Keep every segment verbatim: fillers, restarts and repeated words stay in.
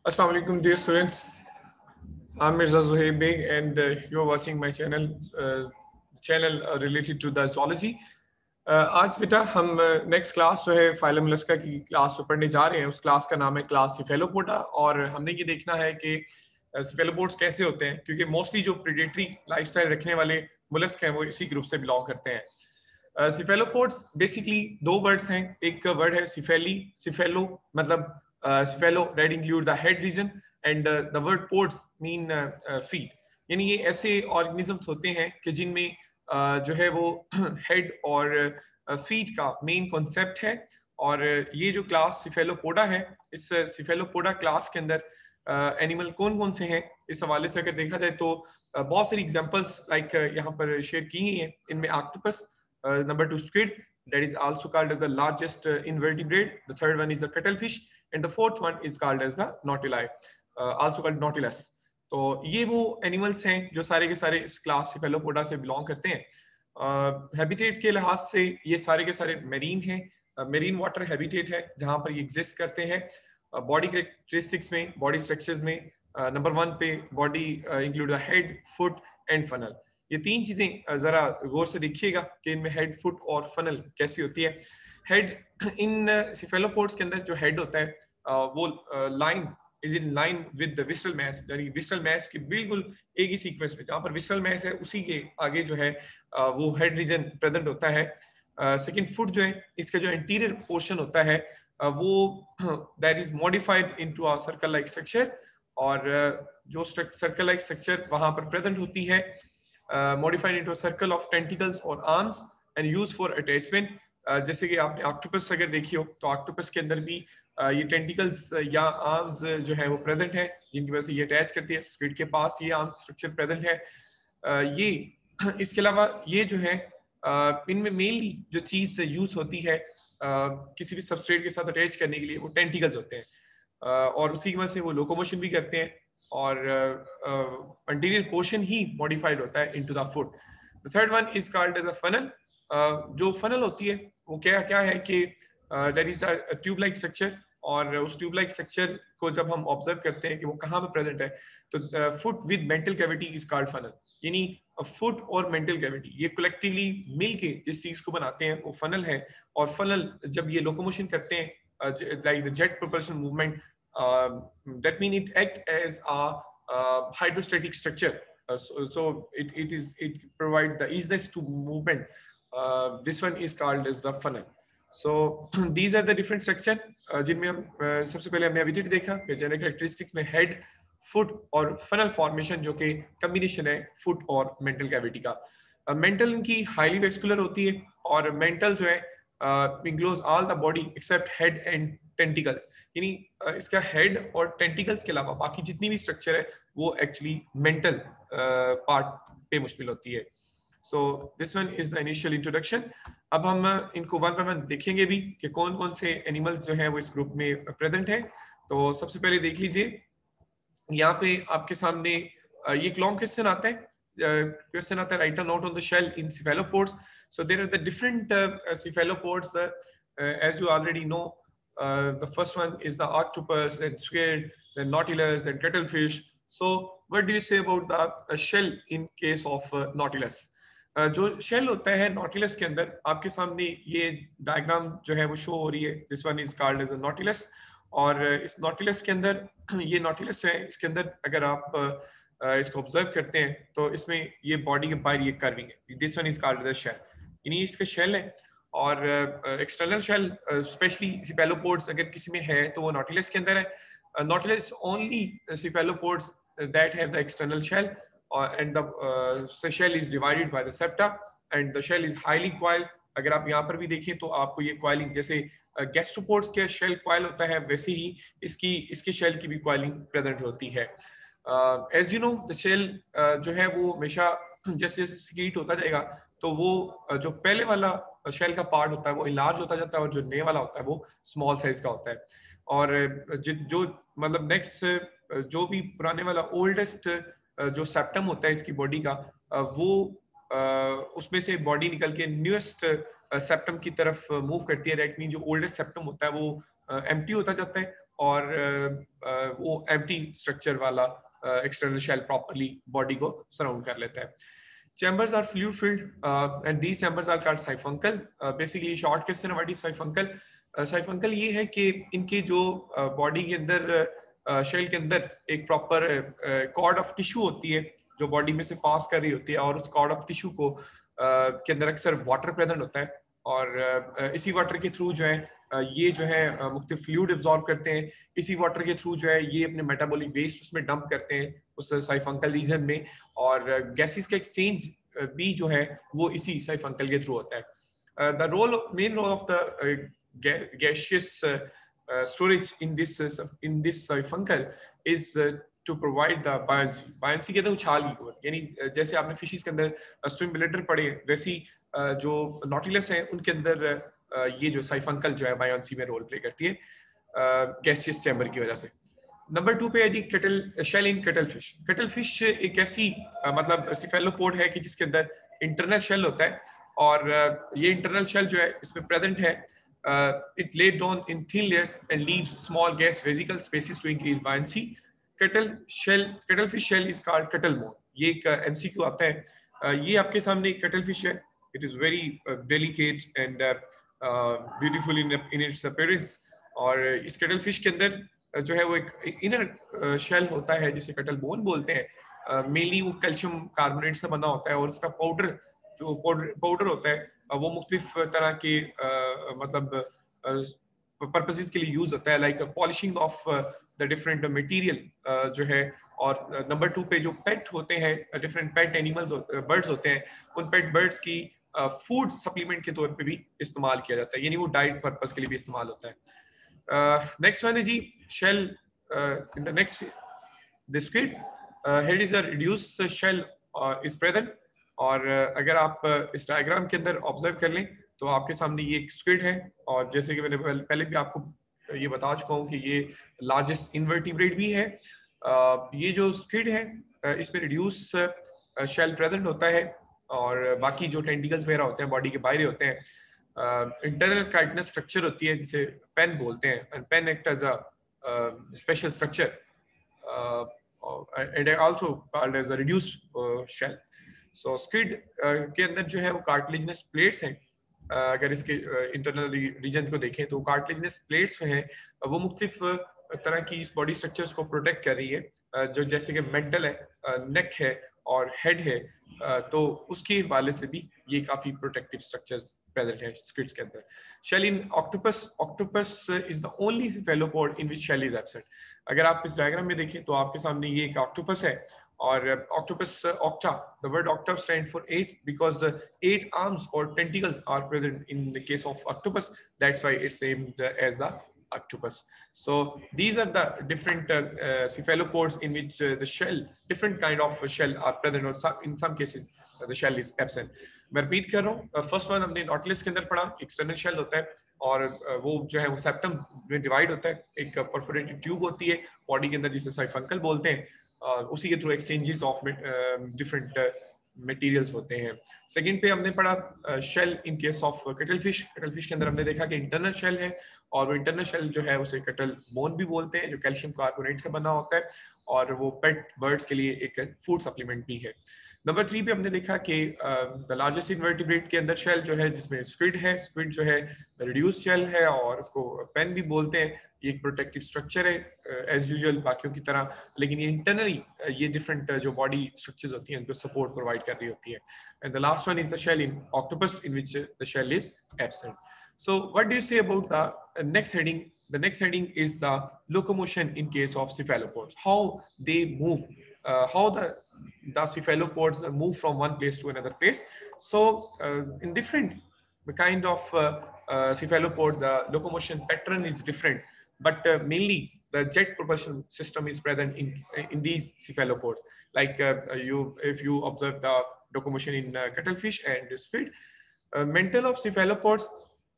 Assalamu alaikum, dear students. I'm Mirza Zuhair Beg, and uh, you're watching my channel, uh, channel uh, related to the zoology. Uh, आज बेटा हम next class जो है phylum Mollusca की class जो पढ़ने जा रहे हैं उस क्लास का नाम है क्लास सिफेलोपोडा और हमने ये देखना है कि सिफेलोपोड्स कैसे होते हैं क्योंकि मोस्टली जो प्रेडेटरी लाइफस्टाइल रखने वाले मोलस्क हैं वो इसी ग्रुप से बिलोंग करते हैं। सिफेलोपोड्स बेसिकली दो वर्ड्स हैं, एक वर्ड है सिफेली, सिफेलो मतलब cephalo that include the head region and the word pods mean feet, यानी ये ऐसे ऑर्गेनिजम्स होते हैं कि जिनमें Uh, जो है वो हेड और फीट uh, का मेन कॉन्सेप्ट है। और ये जो क्लास सिफेलोपोडा है, इस सिफेलोपोडा क्लास के अंदर एनिमल uh, कौन कौन से हैं इस हवाले से अगर देखा जाए तो uh, बहुत सारी एग्जांपल्स लाइक like, uh, यहाँ पर शेयर की गई हैं। इनमें octopus, number two squid that is also called as the largest uh, invertebrate, the third one is the cuttlefish and the fourth one is called as the nautili, uh, also called nautilus। तो ये वो animals हैं जो सारे के सारे इस class Cephalopoda से बिलोंग करते हैं। हैबिटेट uh, के लिहाज से ये सारे के सारे मेरीन हैं, मेरीन वाटर हैबिटेट है जहां पर ये एग्जिस्ट करते हैं। बॉडी कैरेक्टरिस्टिक्स में, बॉडी स्ट्रक्चर्स में नंबर वन पे body include the head, foot and funnel. ये तीन चीजें जरा गौर से देखिएगा कि इनमें हेड, फुट और फनल कैसी होती है। हेड इन सिफेलोपोड्स के अंदर जो हेड होता है uh, वो line is in line with the visceral mass, यानी विसरल मैस की बिल्कुल एक ही सीक्वेंस में, जहां पर विसरल मैस है उसी के आगे जो है uh, वो हेड रीजन प्रेजेंट होता है। सेकंड uh, फुट जो है, इसका जो इंटीरियर पोर्शन होता है uh, वो that is modified into a circle like structure, और uh, जो सर्कल लाइक स्ट्रक्चर वहां पर प्रेजेंट होती है modified into a circle of tentacles और arms and use for attachment. Uh, जैसे कि आपने ऑक्टोपस अगर देखी हो तो ऑक्टोपस के अंदर भी uh, ये टेंटिकल्स या आर्म्स जो है वो प्रेजेंट है जिनकी वजह से ये अटैच करती है। स्क्विड के पास ये आर्म स्ट्रक्चर प्रेजेंट है। uh, ये इसके अलावा ये जो है uh, इनमें मेनली जो चीज यूज होती है uh, किसी भी सबस्ट्रेट के साथ अटैच करने के लिए वो टेंटिकल्स होते हैं, uh, और उसी की वजह से वो लोकोमोशन भी करते हैं और अंटीरियर पोर्शन ही मॉडिफाइड होता है into the foot. The third one is called as a funnel. जो फनल होती है वो क्या क्या है कि that is a tube like structure, और उस ट्यूब लाइक स्ट्रक्चर को जब हम ऑब्जर्व करते हैं कि वो कहाँ पे प्रेजेंट है तो foot with mantle cavity is called funnel, यानी फुट और मेंटल कैविटी ये कलेक्टिवली मिलके जिस चीज को बनाते हैं वो फनल है। और फनल जब ये लोकोमोशन करते हैं like the jet propulsion movement, that mean it act as a hydrostatic structure, so it it is it provide the easiness to movement. Uh, this one is called as the funnel. So these are the different section uh, जिनमें हम uh, सबसे पहले हमने habitat देखा कि genetic characteristics में head, foot और funnel formation जो कि कम्बिनेशन है फुट और मेंटल कैविटी का। मेंटल uh, इनकी हाईली वेस्कुलर होती है और मेंटल जो है includes all the body except head and tentacles, यानी uh, इसका हेड और टेंटिकल्स के अलावा बाकी जितनी भी स्ट्रक्चर है वो एक्चुअली मेंटल पार्ट पे मुश्तमिल होती है। So this one is the initial introduction. अब हम इनको वन बाय वन देखेंगे भी कि कौन कौन से एनिमल्स जो हैं वो इस ग्रुप में प्रेजेंट हैं। तो सबसे पहले देख लीजिए यहाँ पे आपके सामने ये एक लॉन्ग क्वेश्चन आता है। क्वेश्चन आता है write a note on the shell in cephalopods. So there are the different uh, cephalopods that, uh, as you already know, uh, the first one is the octopus, then squid, then nautilus, then cuttlefish. So what do you say about the uh, shell in case of uh, nautilus? uh, जो shell होता है Nautilus के अंदर आपके सामने ये diagram जो है वो शो हो रही है। This one is called as a nautilus, और इस नॉटिलस के अंदर ये नॉटिलस जो है इसके अंदर अगर आप uh, इसको ऑब्जर्व करते हैं तो इसमें ये बॉडी के बाहर ये कर्विंग है। This one is called as a shell, यानी इसका शेल है। और एक्सटर्नल शेल स्पेशली सिफेलोपोड्स अगर किसी में है तो वो नॉटिलस के अंदर है। Uh, nautilus only uh, cephalopods that have the external shell, uh, and the uh, shell is divided by the septa and the shell is highly coiled. अगर आप यहाँ पर भी देखें तो आपको ये coiling जैसे गैस्ट्रोपोड्स के शेल coil होता है वैसे ही इसकी इसके शेल की भी coiling प्रेजेंट होती है। As you know the shell जो है वो हमेशा जैसे जैसे सिक्रीट होता जाएगा तो वो uh, जो पहले वाला शेल का पार्ट होता है वो इलार्ज होता जाता है और जो नए वाला होता है वो स्मॉल साइज का होता है। और जो मतलब नेक्स्ट जो भी पुराने वाला ओल्डेस्ट जो सेप्टम होता है इसकी बॉडी का वो उसमें से बॉडी निकल के न्यूएस्ट सेप्टम की तरफ मूव करती है। दैट मीन जो ओल्डेस्ट सेप्टम होता है वो एम्प्टी होता जाता है और वो एम्प्टी स्ट्रक्चर वाला एक्सटर्नल शेल प्रॉपर्ली बॉडी को सराउंड कर लेता है. Chambers are fluid filled uh, and these chambers are called siphuncle. Uh, basically short question what is siphuncle? Uh, siphuncle ये है कि इनके जो बॉडी uh, के अंदर शेल uh, के अंदर एक प्रॉपर कॉर्ड ऑफ टिश्यू होती है जो बॉडी में से पास कर रही होती है और उस कॉर्ड ऑफ टिश्यू को uh, के अंदर अक्सर वाटर प्रेजेंट होता है और uh, इसी वाटर के थ्रू जो है uh, ये जो है uh, मुख्तलिफ फ्लूइड एब्जॉर्ब करते हैं. इसी वाटर के थ्रू जो है ये अपने मेटाबॉलिक वेस्ट उसमें डंप करते हैं उस साइफंकल रीजन में और गैसेस का एक्सचेंज भी जो है वो इसी साइफंकल के थ्रू होता है. The role main role of the gaseous uh, storage in this uh, in this siphuncle is uh, to provide the buoyancy. buoyancy कहते हैं उछाल की कुव्वत, यानी जैसे आपने फिशेस के अंदर स्विम ब्लेडर पढ़े वैसी uh, जो नॉटिलस है उनके अंदर uh, ये जो साइफंकल जो है buoyancy में रोल प्ले करती है गैसियस uh, चैम्बर की वजह से. नंबर टू पे है जी कटल शेल इन कटल फिश. कटल फिश एक ऐसी uh, मतलब सिफेलोपोड है कि जिसके अंदर इंटरनल शेल होता है और uh, ये इंटरनल शेल जो है इसमें प्रेजेंट है. Uh, it laid down in thin layers and leaves small gas vesicle spaces to increase buoyancy. Cuttle shell, cuttlefish shell is called cuttle bone. ये एक M C Q आता है. uh, ये आपके सामने एक cuttlefish है. It is very uh, delicate and uh, uh, beautiful in in its appearance. और इस cuttlefish के अंदर uh, जो है वो एक inner uh, shell होता है जिसे cuttle bone बोलते हैं. मेनली uh, वो कैल्शियम कार्बोनेट से बना होता है और उसका पाउडर जो पाउडर पाउडर होता है वो मुख्तलिफ तरह के uh, मतलब पर्पसेस के लिए यूज होता है like polishing of the different material जो है. और नंबर टू पे जो पेट होते हैं डिफरेंट पेट एनिमल्स बर्ड्स होते हैं उन पेट बर्ड्स की फूड uh, सप्लीमेंट के तौर पे भी इस्तेमाल किया जाता है, यानी वो डाइट पर्पस के लिए भी इस्तेमाल होता है. नेक्स्ट वन है जी shell in the next the squid. Here is a reduce shell is present और uh, अगर आप uh, इस डायग्राम के अंदर ऑब्जर्व कर लें तो आपके सामने ये एक स्क्विड है और जैसे कि मैंने पहले भी आपको ये बता चुका हूँ कि ये लार्जेस्ट इन्वर्टिब्रेट भी है. uh, ये जो स्क्विड है uh, इसमें रिड्यूस शेल प्रेजेंट होता है और बाकी जो टेंटिकल्स वगैरह होते हैं बॉडी के बाहर होते हैं. इंटरनल uh, काइटनस स्ट्रक्चर होती है जिसे पेन बोलते हैं and pen act as a special structure and also called as a reduce shell. So squid के अंदर जो है वो कार्टिलेजिनस प्लेट्स हैं. uh, अगर इसके इंटरनल रीजन को देखें तो कार्टिलेजिनस प्लेट्स हैं वो मुख्तलिफ तरह की इस बॉडी स्ट्रक्चर्स को प्रोटेक्ट कर रही है uh, जो जैसे कि मेंटल है, नेक uh, है और हेड है. uh, तो उसके हवाले से भी ये काफी प्रोटेक्टिव स्ट्रक्चर्स प्रेजेंट है स्क्विड्स के अंदर. Shell in octopus. Octopus is the only cephalopod in which shell is absent. अगर आप इस डायग्राम में देखें तो आपके सामने ये एक ऑक्टोपस है और octopus uh, octa, the word octa stands for eight because uh, eight arms or tentacles are present in the case of octopus. That's why it's named uh, as the octopus. So these are the different uh, uh, cephalopods in which uh, the shell, different kind of shell are present or some, in some cases uh, the shell is absent. मैं repeat कर रहा हूँ. First one हमने Nautilus के अंदर पढ़ा external shell होता है और uh, वो जो है वो सेप्टम में डिवाइड होता है. एक परफोरेटेड ट्यूब होती है बॉडी के अंदर जिसे साइफंकल बोलते हैं. Uh, उसी के through exchanges of different materials होते हैं. सेकंड पे हमने पढ़ा shell in case of cuttle fish. Cuttle fish के अंदर हमने देखा कि इंटरनल शेल है और वो इंटरनल शेल जो है उसे कटल बोन भी बोलते हैं जो कैल्शियम कार्बोनेट से बना होता है और वो पेट बर्ड्स के लिए एक फूड सप्लीमेंट भी है. नंबर थ्री पे हमने देखा कि द लार्जेस्ट इन्वर्टिब्रेट के अंदर शेल जो है जिसमें स्क्विड है. स्क्विड जो है रिड्यूस शेल है और इसको पेन भी बोलते हैं. ये एक प्रोटेक्टिव स्ट्रक्चर है एज यूजुअल बाकियों की तरह, लेकिन ये इंटरनली ये डिफरेंट जो बॉडी स्ट्रक्चर्स होती हैं उनको सपोर्ट प्रोवाइड कर रही होती है. And the last one is the shell in octopus in which the shell is absent. So what do you say about the next heading? The next heading is the locomotion in case of cephalopods. How they move, uh, how the the cephalopods move from one place to another place. So uh, in different kind of uh, uh, cephalopods, the locomotion pattern is different, but uh, mainly the jet propulsion system is present in in these cephalopods. Like uh, you, if you observe the locomotion in uh, cuttlefish and squid, uh, mantle of cephalopods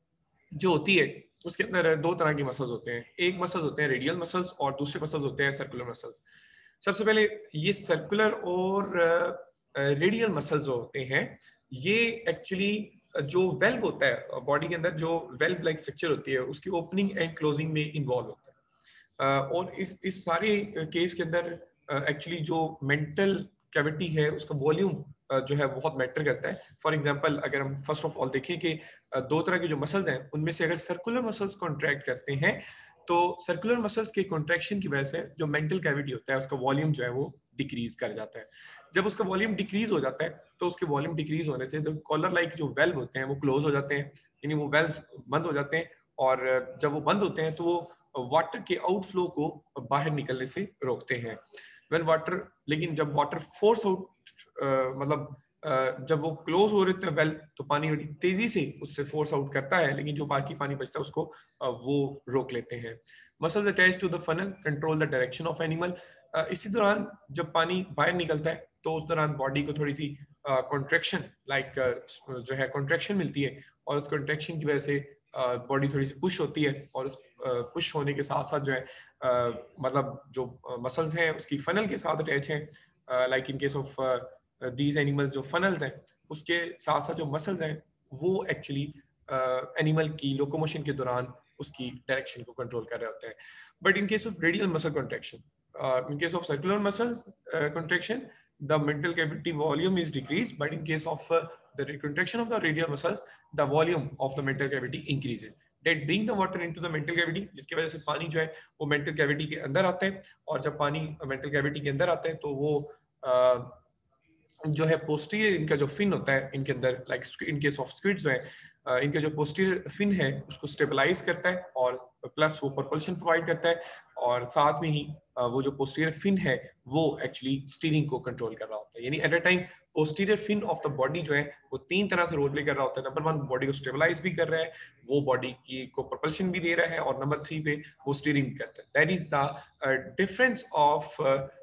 जो होती है उसके अंदर दो तरह की muscles होते हैं. एक मसल्स होते हैं रेडियल मसल्स और दूसरे मसल्स होते हैं सर्कुलर मसल्स. सबसे पहले ये सर्कुलर और रेडियल मसल्स जो होते हैं ये एक्चुअली जो वेल्व होता है बॉडी के अंदर, जो वेल्व लाइक स्ट्रक्चर होती है उसकी ओपनिंग एंड क्लोजिंग में इन्वॉल्व होता है. और इस इस सारे केस के अंदर एक्चुअली uh, जो मेंटल कैविटी है उसका वॉल्यूम uh, जो है बहुत मैटर करता है. फॉर एग्जांपल अगर हम फर्स्ट ऑफ ऑल देखें कि uh, दो तरह के जो मसल्स हैं उनमें से अगर सर्कुलर मसल्स कॉन्ट्रैक्ट करते हैं तो सर्कुलर मसल्स के कॉन्ट्रैक्शन की वजह से जो मेंटल कैविटी होता है उसका वॉल्यूम जो है वो डिक्रीज कर जाता है. जब उसका वॉल्यूम डिक्रीज हो जाता है तो उसके वॉल्यूम डिक्रीज होने से जो कॉलर लाइक जो वेल्व होते हैं वो क्लोज हो जाते हैं, यानी वो वेल्व बंद हो जाते हैं. और जब वो बंद होते हैं तो वो वाटर के आउटफ्लो को बाहर निकलने से रोकते हैं. व्हेन वाटर लेकिन जब वाटर फोर्स आउट मतलब Uh, जब वो क्लोज हो रहे थे वेल तो पानी बड़ी तेजी से उससे फोर्स आउट करता है, लेकिन जो बाकी पानी बचता है उसको uh, वो रोक लेते हैं. Muscles attach to the funnel control the direction of animal. इसी दौरान जब पानी बाहर निकलता है तो उस दौरान बॉडी को थोड़ी सी contraction uh, like like, uh, जो है कॉन्ट्रैक्शन मिलती है और उस कॉन्ट्रैक्शन की वजह से बॉडी uh, थोड़ी सी पुश होती है. और उस पुश uh, होने के साथ साथ जो है uh, मतलब जो मसल्स uh, हैं उसकी फनल के साथ अटैच हैं. Like in case of these animals जो फनल्स हैं उसके साथ साथ जो मसल्स हैं वो एक्चुअली एनिमल की लोकोमोशन के दौरान उसकी डायरेक्शन को कंट्रोल कर रहे होते हैं. But in case of radial muscle contraction, in case of circular muscles uh, contraction, the mental cavity volume is decreased, but in case of uh, the contraction of the radial muscles, the volume of the mental cavity increases. That bring the water into the mental cavity, जिसकी वजह से पानी जो है वो mental cavity के अंदर आता है. और जब पानी mental cavity के अंदर आता है तो वो uh, जो है पोस्टीरियर इनका जो फिन होता है इनके अंदर, like in case of squids जो है इनका जो पोस्टीरियर फिन है उसको स्टेबलाइज करता है और प्लस वो propulsion प्रोवाइड करता है. और साथ में ही वो जो पोस्टीरियर फिन है वो एक्चुअली स्टीयरिंग को कंट्रोल कर रहा होता है. यानी at a time posterior fin of the body जो है वो तीन तरह से रोल प्ले कर रहा होता है. नंबर वन, बॉडी को स्टेबलाइज भी कर रहा है, वो बॉडी की को propulsion भी दे रहा है, और नंबर थ्री पे वो स्टीयरिंग भी करता है. That is the difference of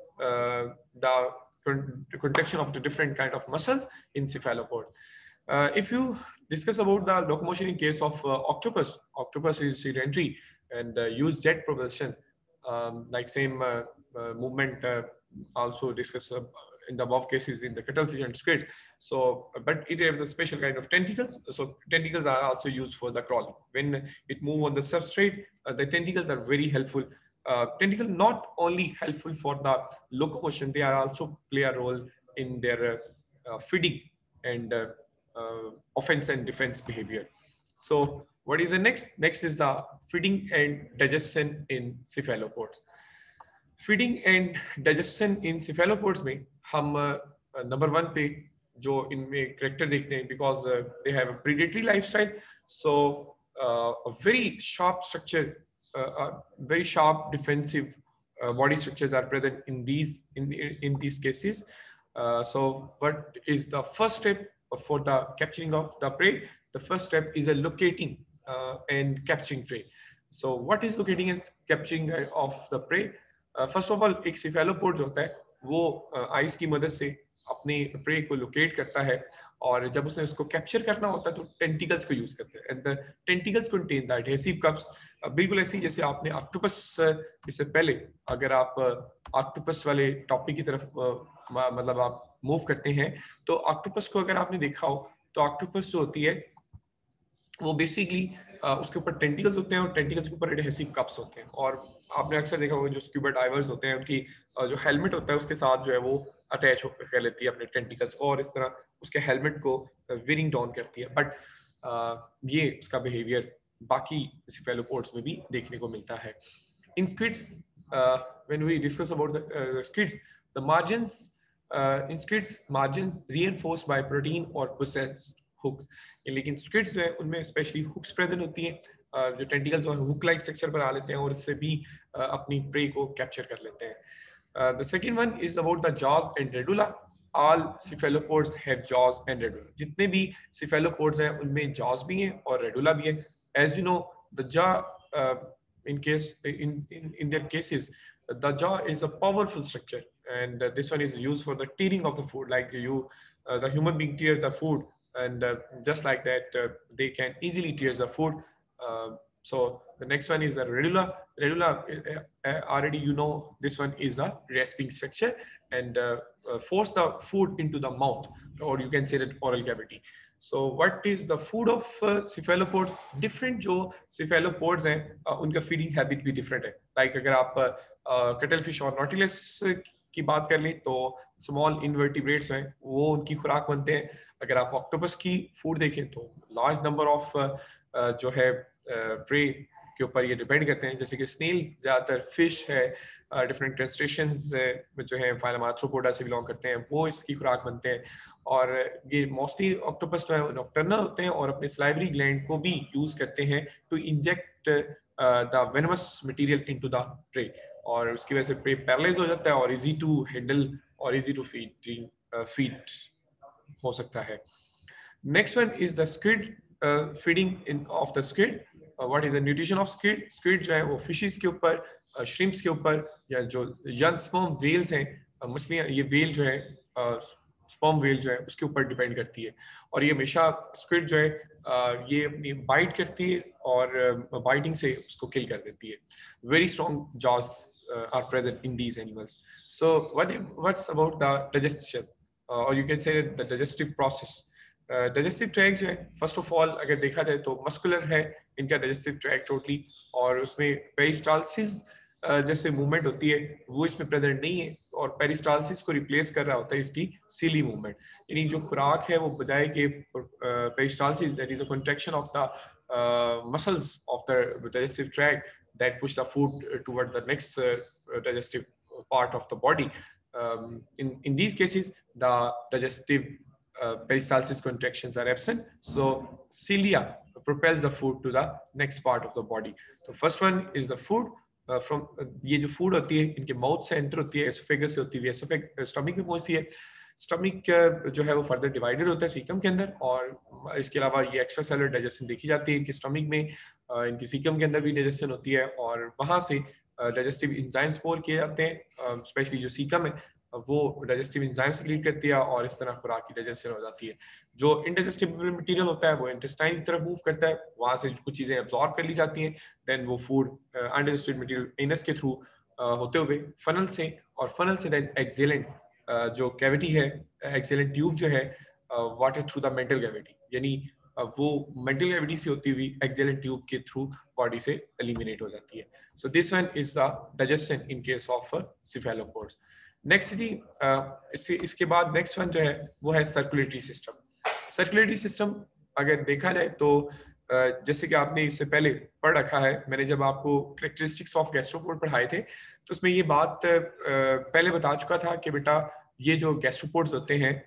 the contraction of the different kind of muscles in cephalopods. Uh, if you discuss about the locomotion in case of uh, octopus, octopus is sedentary and uh, use jet propulsion, um, like same uh, uh, movement uh, also discussed uh, in the above cases in the cuttlefish and squid. So, but it has a special kind of tentacles. So tentacles are also used for the crawling. When it move on the substrate, uh, the tentacles are very helpful. Uh, tentacle not only helpful for the locomotion, they are also play a role in their uh, uh, feeding and uh, uh, offense and defense behavior. So what is the next? Next is the feeding and digestion in cephalopods. Feeding and digestion in cephalopods में हम number one पे जो इनमें character देखते हैं, because uh, they have a predatory lifestyle, so uh, a very sharp structure, uh, uh, very sharp defensive uh, body structures are present in these in in these cases. Uh, so what is the first step for the capturing of the prey? The first step is a locating uh, and capturing prey. So what is locating and capturing of the prey? First of all एक cephalopod जो होता है वो ice uh, की मदद से अपने pray को लोकेट करता है, और जब उसने उसको कैप्चर करना होता है तो टेंटिकल्स को यूज करते हैं. And the tentacles contain the adhesive cups, बिल्कुल ऐसी जैसे आपने ऑक्टोपस, इससे पहले अगर आप ऑक्टोपस uh, वाले टॉपिक की तरफ uh, मतलब आप मूव करते हैं तो ऑक्टोपस को अगर आपने देखा हो तो ऑक्टोपस जो होती है वो बेसिकली uh, उसके ऊपर टेंटिकल्स होते हैं और टेंटिकल्स के ऊपर एडहेसिव कप्स होते हैं. और आपने अक्सर देखा होगा जो स्क्यूबा डाइवर्स होते हैं उनकी uh, जो हेलमेट होता है उसके साथ जो है वो अटैच कर लेती है अपने टेंटिकल्स को, और इस तरह उसके हेलमेट को विरिंग डाउन करती है. बट uh, ये उसका बिहेवियर बाकी सिफेलोपोड्स में भी देखने को मिलता है. In squids, when we discuss about the squids, the margins in squids margins reinforced by protein और पोसेस्ड हुक्स. लेकिन स्क्विड्स जो है उनमें स्पेशली हुक्स प्रेजेंट होती हैं, uh, जो टेंटिकल्स जो है हुक लाइक स्ट्रक्चर पर आ लेते हैं और इससे भी uh, अपनी प्रे को कैप्चर कर लेते हैं. The second one is about the jaws and radula. All cephalopods have jaws and radula. जितने भी सिफेलोपोड्स हैं उनमें जॉज भी हैं और रेडुला भी है. As you know the jaw in case in in in their cases the jaw is a powerful structure, and uh, this one is used for the tearing of the food, like you uh, the human being tear the food, and uh, just like that uh, they can easily tear the food. Uh, so the next one is the redula. Redula, uh, uh, already you know this one is a rasping structure and uh, uh, force the food into the mouth, or you can say that oral cavity. So what is the food of cephalopods? Different जो cephalopods हैं uh, उनका feeding habit भी different है. Like like, अगर आप cuttle fish और Nautilus की बात कर लें तो स्मॉल इनवर्टिब्रेट्स हैं वो उनकी खुराक बनते हैं. अगर आप ऑक्टोपस की फूड देखें तो लार्ज नंबर ऑफ जो है प्रे के ऊपर ये डिपेंड करते हैं. जैसे कि स्नेल ज़्यादातर फिश है, डिफरेंट क्रस्टेशियंस जो है फाइलम आर्थ्रोपोडा से बिलोंग करते हैं, वो इसकी खुराक बनते हैं. और ये मोस्टली ऑक्टोपस जो है नॉक्टर्नल होते हैं और अपने स्लाइवरी ग्लैंड को भी यूज़ करते हैं to inject the venomous material into the prey, और उसकी वजह से प्रे पैरालाइज हो जाता है और इजी टू हैंडल और इजी टू फीड फीड हो सकता है. Next one is the squid, feeding in of the squid. What is the nutrition of squid? Squid जो है वो फिशेस के ऊपर, श्रिम्प्स uh, के ऊपर, या जो यंग स्पर्म वेल्स हैं, uh, मछलियाँ, ये वेल जो है स्पर्म uh, वेल जो है उसके ऊपर डिपेंड करती है. और ये हमेशा स्क्विड जो है uh, ये अपनी बाइट करती है और बाइटिंग uh, से उसको किल कर देती है. Very strong jaws are present in these animals. So what what's about the digestion, और you can say the digestive process. Digestive tract जो है फर्स्ट ऑफ ऑल अगर देखा जाए तो मस्कुलर है इनका डाइजेस्टिव ट्रैक्ट टोटली, और उसमें पेरिस्टालसिस uh, जैसे मूवमेंट होती है वो इसमें प्रेजेंट नहीं है, और पेरिस्टालसिस को रिप्लेस कर रहा होता है इसकी सीली मूवमेंट. यानी जो खुराक है वो बजाय के peristalsis, that is a contraction of the muscles of the digestive tract that push the food toward the next digestive part of the body. in in these cases the digestive Uh, peristalsis contractions are absent, so cilia propels the food to the next part of the body. So first one is the food uh, from uh, ये जो food होती है इनके mouth से enter होती है, esophagus से होती है, esophagus stomach में पहुंचती है. stomach uh, जो है वो further divided होता है सीकम के अंदर, और इसके अलावा ये extra cellular digestion देखी जाती है इनके stomach में, uh, इनकी सीकम के अंदर भी digestion होती है, और वहाँ से digestive enzymes pour किए जाते हैं, स्पेशली जो सीकम है वो डाइजेस्टिव एंजाइम सिक्रीट करती है, और इस तरह खुराक की डाइजेशन हो जाती है. जो इनडाइजेस्टिबल मटेरियल होता है वो इंटेस्टाइन की तरफ मूव करता है, वहां से कुछ चीजें एब्जॉर्ब कर ली जाती हैं, देन वो फूड अनडाइजेस्टेड मटेरियल एनस के थ्रू होते हुए फनल से, और फनल से देन एक्सेलेंट जो कैविटी है, एक्सेलेंट ट्यूब जो है water through the mantle cavity, यानी वो मेंटल कैविटी से होती हुई एक्सेलेंट ट्यूब के थ्रू बॉडी से एलिमिनेट हो जाती है. So this one is the digestion in case of cephalopods. Next जी uh, इससे इसके बाद नेक्स्ट वन जो है वो है सर्कुलेटरी सिस्टम. सर्कुलेटरी सिस्टम अगर देखा जाए तो uh, जैसे कि आपने इससे पहले पढ़ रखा है, मैंने जब आपको कैरेक्टरिस्टिक्स ऑफ गैस्ट्रोपोड पढ़ाए थे तो उसमें ये बात uh, पहले बता चुका था कि बेटा ये जो गैस्ट्रोपोड्स होते हैं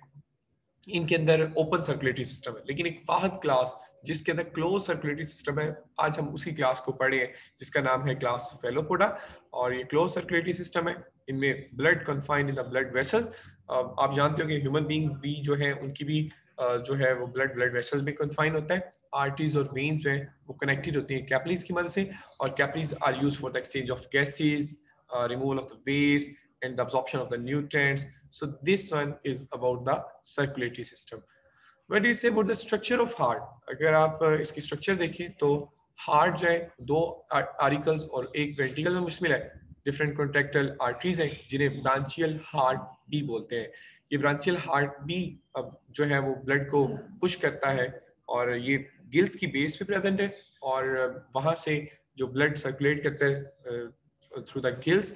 इनके अंदर ओपन सर्कुलेटरी सिस्टम है, लेकिन एक वाहद क्लास जिसके अंदर क्लोज सर्कुलेटरी सिस्टम है, आज हम उसी क्लास को पढ़े हैं जिसका नाम है क्लास फेलोपोडा, और ये क्लोज सर्कुलेटरी सिस्टम है. इनमें blood confined in the blood vessels. आप जानते हो कि ह्यूमन बीइंग भी जो है उनकी भी जो है वो ब्लड ब्लड वेसल्स में कन्फाइन होता है. आर्टरीज और वेन्स जो है वो कनेक्टेड होती हैं कैपिलरीज की मदद से, और capillaries are used for the exchange of gases, removal of the waste and the absorption of the nutrients. So this one is about the circulatory system. What do you say about the structure of heart? अगर आप इसकी structure देखें तो heart जो है दो auricles और एक ventricle में मुश्तमिल है. Different contractile arteries हैं जिन्हें branchial heart भी बोलते हैं. ये branchial heart भी जो है वो blood को push करता है, और ये gills की base पे present है, और वहाँ से जो blood circulate करता है through the gills,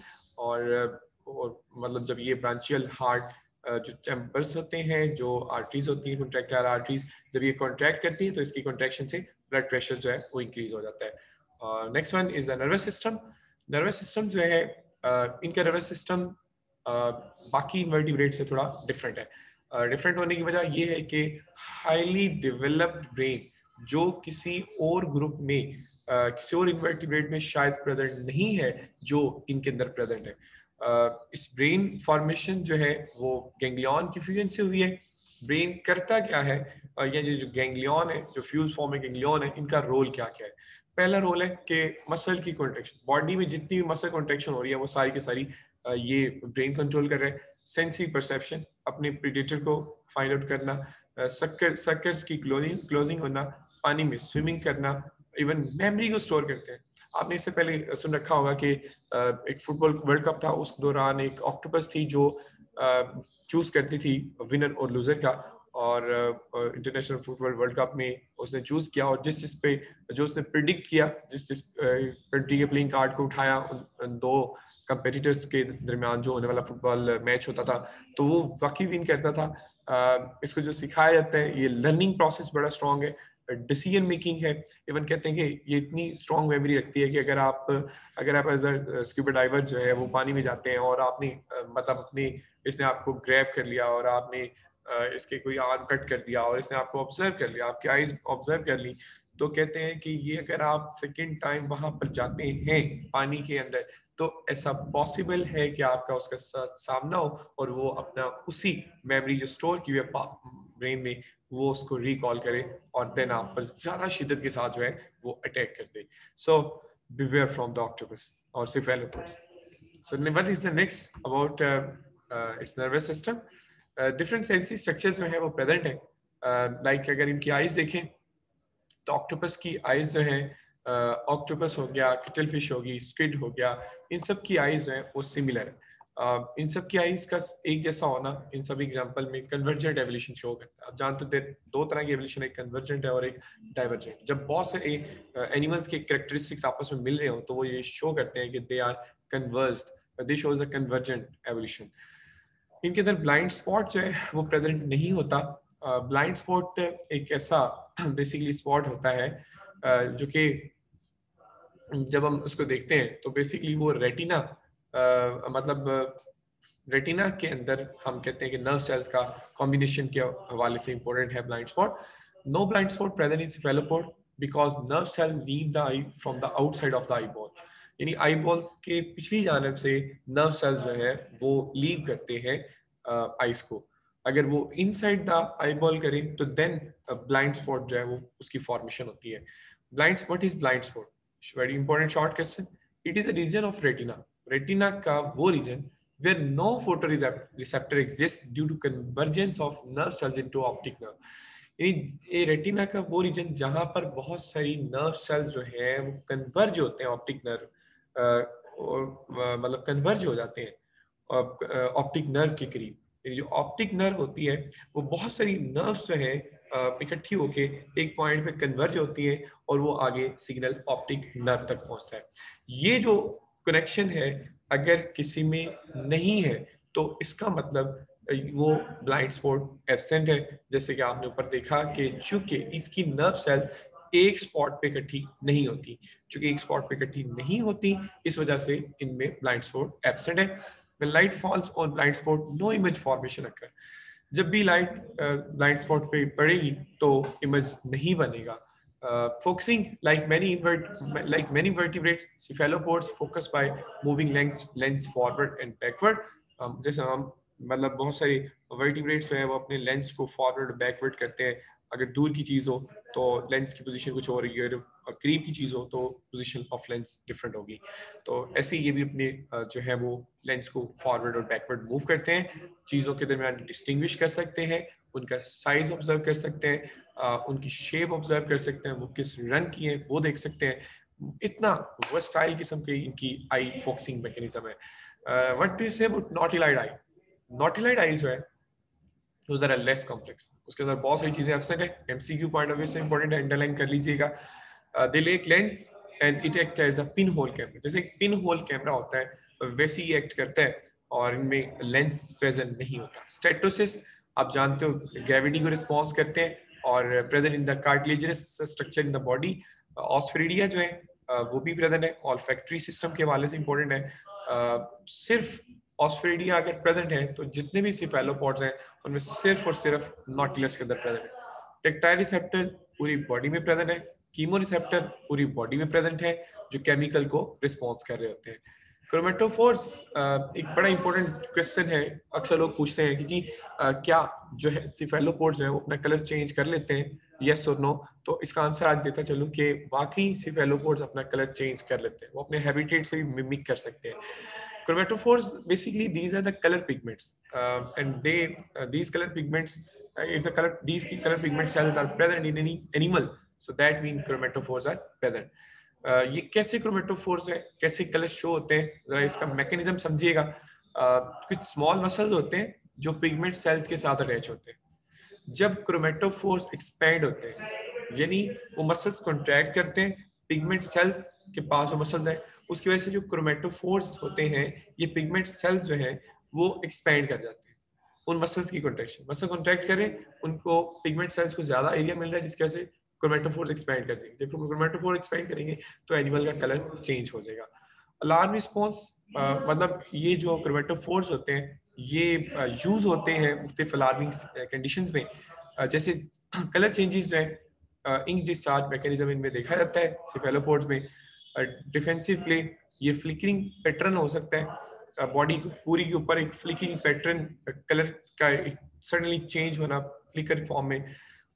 और और मतलब जब ये ब्रांचियल हार्ट जो चैम्बर्स होते हैं, जो आर्टरीज होती हैं कॉन्ट्रैक्टाइल आर्टरीज, जब ये कॉन्ट्रैक्ट करती हैं तो इसकी कॉन्ट्रैक्शन से ब्लड प्रेशर जो है वो इंक्रीज हो जाता है. Next one is the nervous system. Nervous system जो है uh, इनका नर्वस सिस्टम uh, बाकी इन्वर्टिब्रेट से थोड़ा डिफरेंट है. डिफरेंट uh, होने की वजह ये है कि हाईली डेवलप्ड ब्रेन जो किसी और ग्रुप में uh, किसी और इन्वर्टिब्रेट में शायद प्रेजेंट नहीं है जो इनके अंदर प्रेजेंट है. Uh, इस ब्रेन फॉर्मेशन जो है वो गैंग्लियन की फ्यूजन से हुई है. ब्रेन करता क्या है, uh, या जो गैंग्लियन है, जो फ्यूज फॉर्म में गैंग्लियन है, इनका रोल क्या क्या है. पहला रोल है कि मसल की कॉन्ट्रैक्शन, बॉडी में जितनी भी मसल कॉन्ट्रैक्शन हो रही है वो सारी की सारी uh, ये ब्रेन कंट्रोल कर रहा है. सेंसरी परसेप्शन, अपने प्रेडेटर को फाइंड आउट करना, सक्कर सक्कर्स की क्लोजिंग क्लोजिंग होना, पानी में स्विमिंग करना, इवन मेमोरी को स्टोर करते हैं. आपने इससे पहले सुन रखा होगा कि एक फुटबॉल वर्ल्ड कप था, उस दौरान एक ऑक्टोपस थी जो चूज करती थी विनर और लूजर का, और इंटरनेशनल फुटबॉल वर्ल्ड कप में उसने चूज किया, और जिस जिस पे जो उसने प्रिडिक्ट किया, जिस जिस कंट्री के प्लेइंग कार्ड को उठाया, उन, उन दो कंपेटिटर्स के दरमियान जो होने वाला फुटबॉल मैच होता था, तो वो वाकई विन करता था। uh, इसको जो सिखाया जाता है, ये लर्निंग प्रोसेस बड़ा स्ट्रॉन्ग है, डिसीजन मेकिंग है। इवन कहते हैं कि ये इतनी स्ट्रॉन्ग मेमोरी रखती है कि अगर आप अगर आप एज अ स्क्यूबा डाइवर जो है वो पानी में जाते हैं और आपने मतलब अपनी इसने आपको ग्रैब कर लिया और आपने इसके कोई आर्म कट कर दिया और इसने आपको ऑब्जर्व कर लिया, आपकी आईज ऑब्जर्व कर ली, तो कहते हैं कि ये अगर आप सेकेंड टाइम वहां पर जाते हैं पानी के अंदर, तो ऐसा पॉसिबल है कि आपका उसका साथ सामना हो और वो अपना उसी मेमोरी जो स्टोर की हुई है ब्रेन में, वो उसको रिकॉल करे और देन आप पर ज्यादा शिद्दत के साथ जो है वो अटैक कर दे। सो beware from the octopus or cephalopods. So what is the next about uh, uh, its nervous system? Uh, different sensory structures जो है वो present है। uh, like अगर इनकी eyes देखें तो ऑक्टोपस की आईज जो है, ऑक्टोपस हो गया, किटल फिश होगी, स्क्विड हो गया, इन सब की आईज जो है वो सिमिलर है। Uh, इन सब की आईज का एक जैसा होना इन सब एग्जांपल में कन्वर्जेंट एवोल्यूशन शो करता है। आप जानते थे दो तरह की एवोल्यूशन, एक कन्वर्जेंट है और एक डाइवर्जेंट। जब बहुत से एनिमल्स के कैरेक्टरिस्टिक्स आपस में मिल रहे हो तो वो ये शो करते हैं कि they are converged, this shows a convergent evolution. इनके अंदर ब्लाइंड स्पॉट जो है वो प्रेजेंट नहीं होता। ब्लाइंड uh, स्पॉट एक ऐसा बेसिकली स्पॉट होता है uh, जो कि जब हम उसको देखते हैं तो बेसिकली वो रेटिना uh, मतलब रेटिना के अंदर हम कहते हैं कि नर्व सेल्स का कॉम्बिनेशन के हवाले से इंपॉर्टेंट है blind spot. No blind spot present in cephalopod because nerve cell leave the eye from the outside of the eyeball, यानी आई बॉल्स के पिछली जानब से नर्व सेल्स जो है वो लीव करते हैं आईज uh, को। अगर वो इनसाइड द आई बॉल करें तो देन ब्लाइंड स्पॉट जो है वो उसकी फॉर्मेशन होती है। Blind spot is blind spot, very important short question. It is a region of retina, retina का वो region where no photoreceptor exists due to convergence of nerve cells into optic nerve। ये retina का वो reason जहां पर बहुत सारी nerve cells जो है वो कन्वर्ज होते हैं ऑप्टिक नर्व, मतलब कन्वर्ज हो जाते हैं ऑप्टिक नर्व के करीब। जो ऑप्टिक नर्व होती है वो बहुत सारी नर्व्स जो है इकट्ठी होके एक पॉइंट पे कन्वर्ज होती है और वो आगे सिग्नल ऑप्टिक नर्व तक पहुंचता है। ये जो कनेक्शन है अगर किसी में नहीं है तो इसका मतलब वो ब्लाइंड स्पॉट एब्सेंट है। जैसे कि आपने ऊपर देखा कि चूंकि इसकी नर्व सेल एक स्पॉट पे इकट्ठी नहीं होती, चूंकि एक स्पॉट पे इकट्ठी नहीं होती इस वजह से इनमें ब्लाइंड स्पॉट एब्सेंट है। When light falls on blind spot, no image formation occur। जब भी लाइट ब्लाइंड स्पॉट पे पड़ेगी तो इमेज नहीं बनेगा। Uh, focusing like many invert like many vertebrates, cephalopods focus by moving lens lens forward and backward। um, जैसे हम मतलब बहुत सारे vertebrates जो है वो अपने लेंस को फॉरवर्ड बैकवर्ड करते हैं। अगर दूर की चीज हो तो लेंस की पोजीशन कुछ और होगी, अगर करीब की चीज हो तो पोजीशन ऑफ लेंस डिफरेंट होगी। तो ऐसे ये भी अपने जो है वो लेंस को फॉरवर्ड और बैकवर्ड मूव करते हैं, चीजों के दरमियान डिस्टिंग्विश कर सकते हैं, उनका साइज ऑब्जर्व कर सकते हैं, आ, उनकी शेप ऑब्जर्व कर सकते हैं, वो किस रंग की है वो देख सकते हैं। इतना वर्सटाइल किस्म की इनकी आई फोकसिंग मैकेनिज्म है। What do you say about nautiloid eye? Nautiloid eye जो है वो जरा लेस कॉम्प्लेक्स, उसके अंदर बहुत सारी चीजें एब्सेंट है। एमसीक्यू पॉइंट ऑफ व्यू से इंपॉर्टेंट है, अंडरलाइन कर लीजिएगा। They lack lens and it act as a pinhole camera, जैसे एक पिन होल कैमरा होता है वैसे ही एक्ट करता है और इनमें लेंस प्रेजेंट नहीं होता। स्टेटोसिस आप जानते हो ग्रेविटी को रिस्पॉन्स करते हैं और present in the cartilaginous structure in the body. Osphradia जो है वो भी प्रेजेंट है, ऑल्फैक्टरी सिस्टम के हवाले से इंपॉर्टेंट है। uh, सिर्फ ऑस्फेरिडिया अगर प्रेजेंट है तो जितने भी सिफेलोपॉड्स हैं उनमें सिर्फ और सिर्फ नॉटिलस के अंदर प्रेजेंट है। टेक्टाइल रिसेप्टर पूरी बॉडी में प्रेजेंट है, कीमो रिसेप्टर पूरी बॉडी में प्रेजेंट है जो केमिकल को रिस्पॉन्स कर रहे होते हैं। क्रोमेटोफोर्स एक बड़ा इंपॉर्टेंट क्वेश्चन है, अक्सर लोग पूछते हैं कि जी आ, क्या जो है सिफेलोपोड्स हैं वो अपना कलर चेंज कर लेते हैं, यस और नो? तो इसका आंसर आज देता चलूं कि वाकई सिफेलोपोड्स अपना कलर चेंज कर लेते हैं, वो अपने हैबिटेट से भी मिमिक कर सकते हैं। Chromatophores basically these are the color pigments uh, and they uh, these color pigments uh, if the color these color pigment cells are present in any animal so that means chromatophores are present। uh, ये कैसे chromatophores है, कैसे colour show होते हैं, जरा इसका mechanism समझिएगा। uh, कुछ स्मॉल मसल्स होते हैं जो पिगमेंट सेल्स के साथ अटैच होते हैं। जब क्रोमेटोफोर्स एक्सपैंड होते हैं, यानी वो मसल्स कॉन्ट्रैक्ट करते हैं, पिगमेंट सेल्स के पास जो मसल्स हैं उसकी वजह से जो क्रोमेटोफोर्स होते हैं, ये पिगमेंट सेल्स जो है वो एक्सपैंड कर जाते हैं। उन मसल्स की कॉन्ट्रैक्शन, मसल कॉन्ट्रैक्ट करें, उनको पिगमेंट सेल्स को ज्यादा एरिया मिल रहा है जिसकी वजह से क्रोमेटोफोर्स एक्सपैंड कर देंगे। जब क्रोमेटोफोर एक्सपैंड करेंगे तो एनिमल का कलर चेंज हो जाएगा। अलार्म रिस्पॉन्स, मतलब ये जो क्रोमेटोफोर्स होते हैं ये यूज होते हैं मुख्तलिफ अलार्मिंग कंडीशंस में, uh, जैसे कलर चेंजेस जो है इंक डिस्चार्ज मैकेनिज्म इनमें देखा जाता है सिफेलोपोड्स में। डिफेंसिव प्ले, ये फ्लिकरिंग पैटर्न हो सकता है, बॉडी uh, पूरी के ऊपर एक फ्लिकरिंग पैटर्न, कलर का सडनली चेंज होना फ्लिकर फॉर्म में,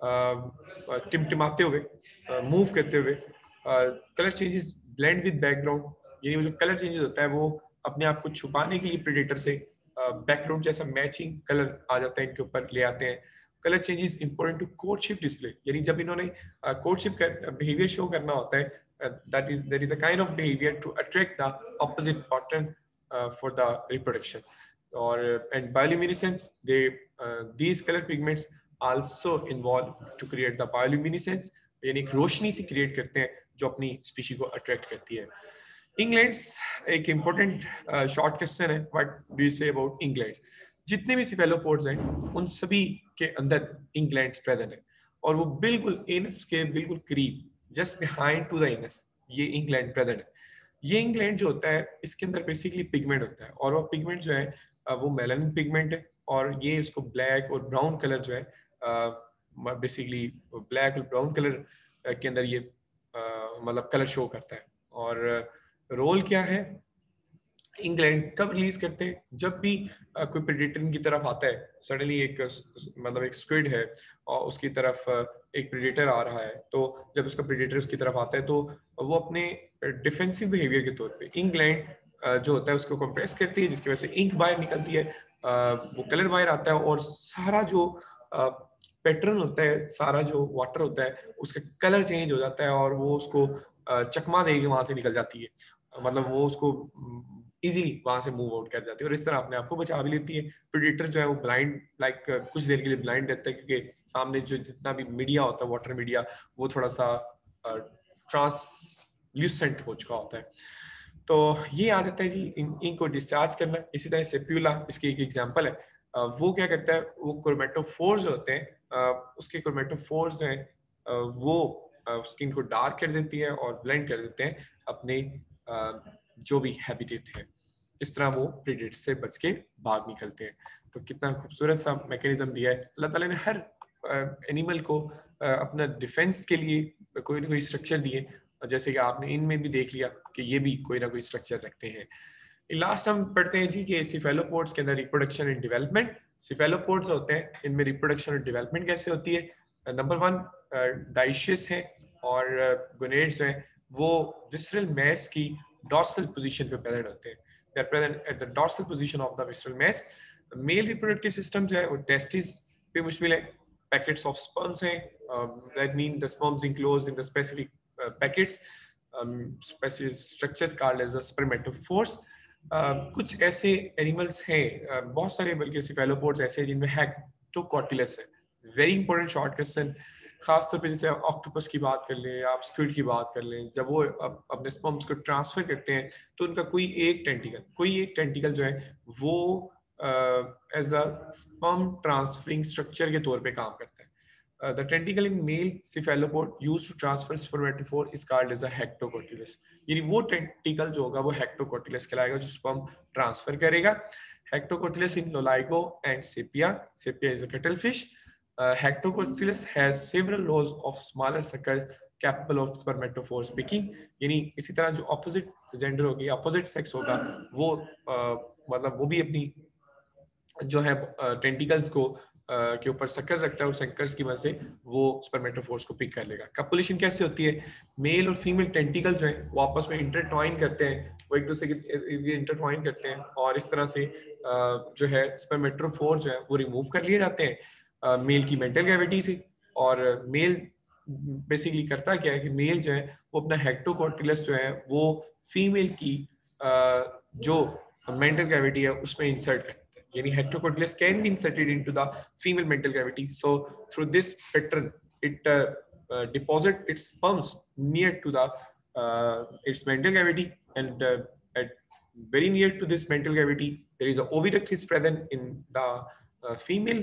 uh, टिमटिमाते हुए, मूव uh, करते हुए। Colour changes blend with background, यानी वो जो कलर चेंजेस होता है वो अपने आप को छुपाने के लिए प्रेडेटर से बैकग्राउंड जैसा मैचिंग कलर आ जाता है इनके ऊपर ले आते हैं। Colour changes important to courtship display, यानी जब इन्होंने कोर्टशिप का बिहेवियर शो करना होता है, that is there is a kind of behaviour to attract the opposite partner for the reproduction. और and bioluminescence, they these colour pigments also involve to create the bioluminescence, यानी एक रोशनी सी create करते हैं जो अपनी स्पीशी को अट्रैक्ट करती है। इंग्लैंड्स एक इंपॉर्टेंट शॉर्ट क्वेश्चन है, what do you say about ink glands? जितने भी सिफेलोपोड्स हैं उन सभी के अंदर इंग्लैंड्स प्रेजेंट है, और वो बिल्कुल एनस के बिल्कुल करीब, just behind to the anus, ये इंग्लैंड प्रेजेंट है। ये इंग्लैंड जो होता है इसके अंदर बेसिकली पिगमेंट होता है, और वो पिगमेंट जो है वो मेलानिन पिगमेंट है, और ये इसको ब्लैक और ब्राउन कलर जो है बेसिकली ब्लैक और ब्राउन कलर के अंदर ये मतलब कलर शो करता है। और रोल क्या है, इंग्लैंड कब रिलीज करते हैं? जब भी uh, कोई प्रेडेटर की तरफ आता है, सडनली एक मतलब एक स्क्विड है और उसकी तरफ uh, एक प्रेडेटर आ रहा है, तो जब उसका प्रेडेटर उसकी तरफ आता है तो वो अपने डिफेंसिव बिहेवियर के तौर पे इंग्लैंड uh, जो होता है उसको कंप्रेस करती है, जिसकी वजह से इंक बाहर निकलती है, uh, वो कलर बाहर आता है, और सारा जो पैटर्न uh, होता है, सारा जो वाटर होता है उसका कलर चेंज हो जाता है, और वो उसको uh, चकमा देगी वहां से निकल जाती है, मतलब वो उसको इजीली वहां से मूव आउट कर जाती है, और इस तरह अपने आप को बचा भी लेती है। प्रेडेटर जो है वो ब्लाइंड लाइक कुछ देर के लिए ब्लाइंड रहता है, क्योंकि सामने जो जितना भी मीडिया होता है, वाटर मीडिया, वो थोड़ा सा ट्रांसल्यूसेंट हो चुका होता है। तो ये आ जाता है जी इंक को डिस्चार्ज करना। इसी तरह सेप्यूला इसकी एक एग्जांपल है। uh, वो क्या करता है, वो क्रोमेटोफोर्स होते हैं, uh, उसके क्रोमेटोफोर्स हैं uh, वो स्किन को डार्क कर देती है और ब्लेंड कर देते हैं अपने जो भी हैबिटेट है। इस तरह वो प्रेडेटर से बच के भाग निकलते हैं। तो कितना खूबसूरत सा मैकेनिज्म दिया है अल्लाह ताला ने हर एनिमल को अपना डिफेंस के लिए कोई ना कोई स्ट्रक्चर दिए, जैसे कि आपने इनमें भी देख लिया कि ये भी कोई ना कोई स्ट्रक्चर रखते हैं। लास्ट हम पढ़ते हैं जी कि सिफेलोपोड्स के अंदर रिप्रोडक्शन एंड डेवलपमेंट। सिफेलोपोड्स होते हैं, इनमें रिप्रोडक्शन और डेवलपमेंट कैसे होती है? नंबर वन, डाइशियस है, और गोनेड्स हैं वो विसरल मैस की डॉर्सल पोजीशन पे प्रेजेंट होते हैं। They are present at the dorsal position of the visceral mass. Male reproductive system जो है वो टेस्टिस पे मुश्तमिल है। पैकेट्स ऑफ स्पर्म्स हैं, that mean the sperms enclosed in the specific packets, specific structures called as the spermatophores. Uh, कुछ ऐसे animals हैं, uh, बहुत सारे बल्कि सिफेलोपोड्स ऐसे हैं जिनमें हेक्टोकॉटिलस है। वेरी इंपॉर्टेंट शॉर्ट क्वेश्चन, खासतौर पे जैसे आप ऑक्टोपस की बात कर लें, आप स्क्विड की बात कर लें, जब वो अप, अपने स्पर्म्स को ट्रांसफर करते हैं तो उनका कोई एक टेंटिकल कोई एक टेंटिकल जो है वो as a sperm transferring structure के तौर पे काम करता है। Uh, the tentacle in male cephalopod used to transfer spermatophore is called as a hectocotylus. यानी वो टेंटिकल जो होगा वो हेक्टोकोटिलस कहलाएगा जो स्पर्म ट्रांसफर करेगा। Hectocotylus in Loligo and Sepia. Sepia is a cuttlefish. Uh, Hectocotylus has several rows of smaller suckers capable of spermatophores picking. यानी इसी तरह जो opposite gender होगी, opposite sex होगा, वो uh, मतलब वो भी अपनी जो है टेंटिकल्स को uh, के ऊपर सक्कर्स रखता है, और सक्कर्स की वजह से वो स्पर्मेटोफोर्स को पिक कर लेगा। कपुलेशन कैसे होती है? मेल और फीमेल टेंटिकल जो है वो आपस में इंटरट्वाइन करते हैं, वो एक दूसरे के इंटरट्वाइन करते हैं, और इस तरह से uh, जो है स्पर्मेटोफोर जो है वो रिमूव कर लिए जाते हैं मेल uh, की मेंटल कैविटी से। और मेल बेसिकली करता क्या है कि मेल जो है वो अपना हेक्टोकॉटिलस जो है वो फीमेल की uh, जो मेंटल कैविटी है उसमें इंसर्ट करता है, yani heterocotyledus can be inserted into the female mental cavity. So through this pattern, it uh, uh, deposit its sperms near to the uh, its mental cavity, and uh, at very near to this mental cavity there is a oviduct is present in the uh, female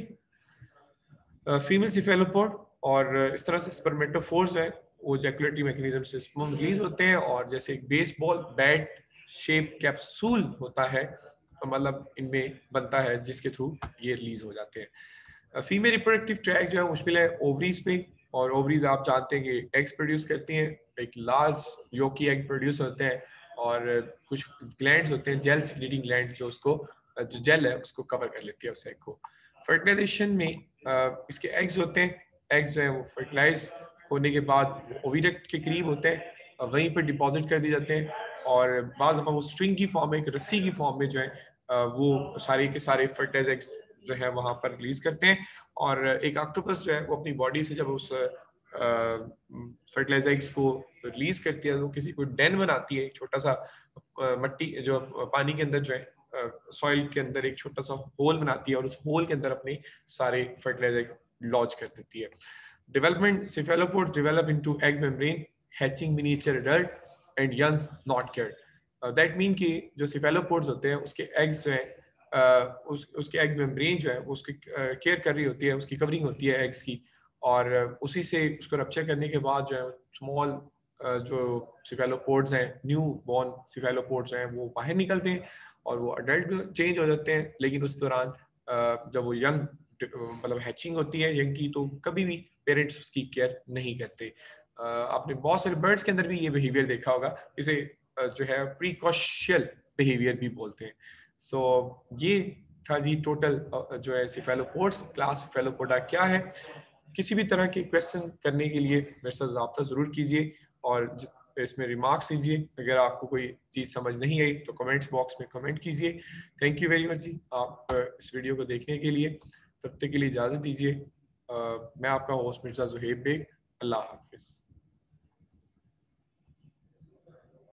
female cephalopod, और इस तरह से spermatophores जो है वो ejaculatory mechanism से sperm release होते हैं, और जैसे एक बेसबॉल बैट शेप कैप्सूल होता है मतलब इनमें बनता है जिसके थ्रू ये रिलीज हो जाते हैं। फीमेल रिप्रोडक्टिव ट्रैक जो है मुश्किल है ओवरीज पे, और ओवरीज आप जानते हैं कि एग्स प्रोड्यूस करती हैं, एक लार्ज योकी एग प्रोड्यूस होते हैं, और कुछ ग्लैंड्स होते हैं जेल सिक्रीटिंग ग्लैंड जो उसको जो जेल है उसको कवर कर लेती है उस एग को। फर्टिलाइजेशन में uh, इसके एग्स होते हैं, एग्स जो है वो फर्टिलाइज होने के बाद ओविडक्ट के करीब होते हैं, uh, वहीं पर डिपॉजिट कर दिए जाते हैं, और बाज़ दफ़ा वो स्ट्रिंग की फॉर्म में, एक रस्सी की फॉर्म में जो है uh, वो सारे के सारे फर्टिलाइज एग्स जो है वहाँ पर रिलीज करते हैं। और एक ऑक्टोपस जो है वो अपनी बॉडी से जब उस फर्टिलाइज एग्स को रिलीज करती है तो किसी को डेन बनाती है, छोटा सा uh, मट्टी जो पानी के अंदर जो है सॉइल uh, के अंदर एक छोटा सा होल बनाती है, और उस होल के अंदर अपने सारे फर्टिलाइजर लॉन्च कर देती है। Development cephalopods develop into egg membrane, hatching miniature adult and youngs not cared. That mean कि जो cephalopods होते हैं उसके एग्स जो है uh, उस उसके एग मेम्ब्रेन जो है उसकी केयर uh, कर रही होती है, उसकी कवरिंग होती है एग्स की, और uh, उसी से उसको रप्चर करने के बाद जो है स्मॉल uh, जो cephalopods हैं, न्यू बॉर्न cephalopods हैं, वो बाहर निकलते हैं और वो अडल्ट चेंज हो जाते हैं। लेकिन उस दौरान जब वो यंग मतलब हैचिंग होती है यंग की, तो कभी भी पेरेंट्स उसकी केयर नहीं करते। आपने बहुत सारे बर्ड्स के अंदर भी ये बिहेवियर देखा होगा, इसे जो है प्रीकॉशियल बिहेवियर भी बोलते हैं। सो so, ये था जी टोटल जो है सिफेलोपोड्स क्लास सिफेलोपोडा क्या है। किसी भी तरह के क्वेश्चन करने के लिए मेरे साथ रब्ता ज़रूर कीजिए और इसमें रिमार्क्स दीजिए। अगर आपको कोई चीज़ समझ नहीं आई तो कमेंट्स बॉक्स में कमेंट कीजिए। थैंक यू वेरी मच जी आप इस वीडियो को देखने के लिए। तब तक के लिए इजाज़त दीजिए। मैं आपका होस्ट मिर्ज़ा ज़ुहैब बेग। अल्लाह हाफिज़।